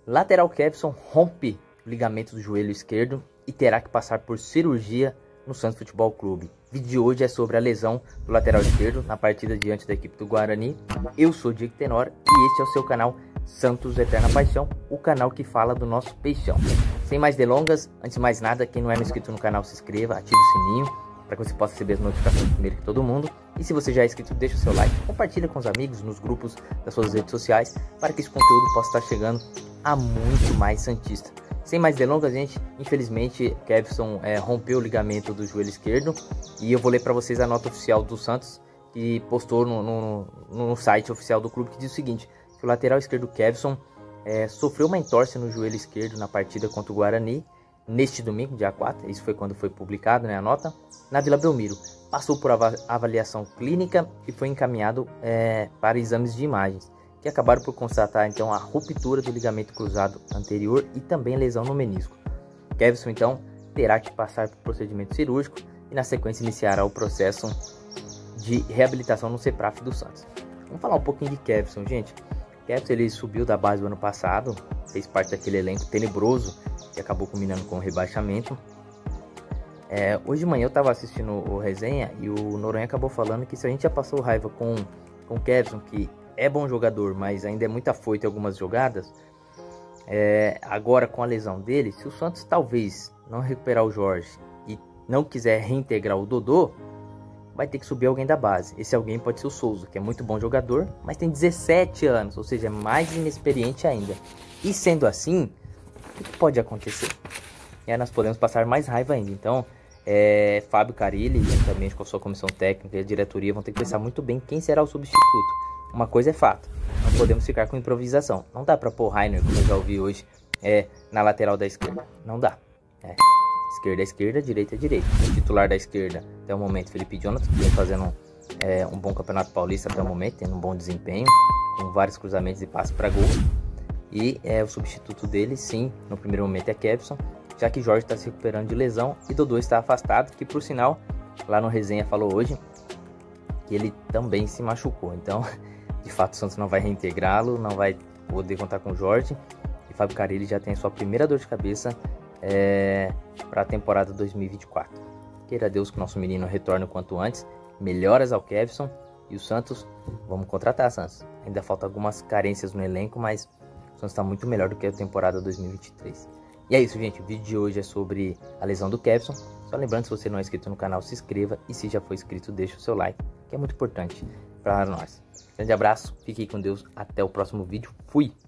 Lateral Kevson rompe o ligamento do joelho esquerdo e terá que passar por cirurgia no Santos Futebol Clube. O vídeo de hoje é sobre a lesão do lateral esquerdo na partida diante da equipe do Guarani. Eu sou Diego Tenório e este é o seu canal Santos Eterna Paixão, o canal que fala do nosso peixão. Sem mais delongas, antes de mais nada, quem não é inscrito no canal, se inscreva, ative o sininho para que você possa receber as notificações primeiro que todo mundo. E se você já é inscrito, deixa o seu like, compartilha com os amigos, nos grupos das suas redes sociais, para que esse conteúdo possa estar chegando a muito mais santista. Sem mais delongas, gente, infelizmente Kevson rompeu o ligamento do joelho esquerdo e eu vou ler para vocês a nota oficial do Santos, que postou no site oficial do clube, que diz o seguinte: que o lateral esquerdo Kevson sofreu uma entorse no joelho esquerdo na partida contra o Guarani neste domingo, dia 4, isso foi quando foi publicado, a nota, na Vila Belmiro. Passou por avaliação clínica e foi encaminhado para exames de imagens, que acabaram por constatar então a ruptura do ligamento cruzado anterior e também lesão no menisco. Kevson então terá que passar por procedimento cirúrgico e na sequência iniciará o processo de reabilitação no CEPRAF do Santos. Vamos falar um pouquinho de Kevson, gente. Kevson, ele subiu da base do ano passado, fez parte daquele elenco tenebroso que acabou culminando com o rebaixamento. Hoje de manhã eu estava assistindo o resenha e o Noronha acabou falando que se a gente já passou raiva com o Kevson, que é bom jogador, mas ainda é muito afoito em algumas jogadas, agora com a lesão dele, se o Santos talvez não recuperar o Jorge e não quiser reintegrar o Dodô, vai ter que subir alguém da base. Esse alguém pode ser o Souza, que é muito bom jogador, mas tem 17 anos, ou seja, é mais inexperiente ainda. E sendo assim, o que pode acontecer? Nós podemos passar mais raiva ainda. Então, Fábio Carilli, juntamente com a sua comissão técnica e a diretoria, vão ter que pensar muito bem quem será o substituto. Uma coisa é fato, não podemos ficar com improvisação. Não dá para pôr Rainer, como eu já ouvi hoje, na lateral da esquerda. Não dá. Esquerda é esquerda, direita é direita. O titular da esquerda, até o momento, Felipe Jonathan, que vem fazendo um bom campeonato paulista até o momento, tendo um bom desempenho, com vários cruzamentos e passes para gol. E o substituto dele, sim, no primeiro momento é Kevson, já que Jorge está se recuperando de lesão e Dodô está afastado, que por sinal, lá no resenha falou hoje, que ele também se machucou. Então, de fato, o Santos não vai reintegrá-lo, não vai poder contar com o Jorge. E Fábio Carilli já tem a sua primeira dor de cabeça para a temporada 2024. Queira Deus que o nosso menino retorne o quanto antes. Melhoras ao Kevson e o Santos. Vamos contratar, Santos. Ainda falta algumas carências no elenco, mas o Santos está muito melhor do que a temporada 2023. E é isso, gente. O vídeo de hoje é sobre a lesão do Kevson. Só lembrando, se você não é inscrito no canal, se inscreva. E se já for inscrito, deixa o seu like, que é muito importante para nós. Grande abraço, fique com Deus. Até o próximo vídeo. Fui!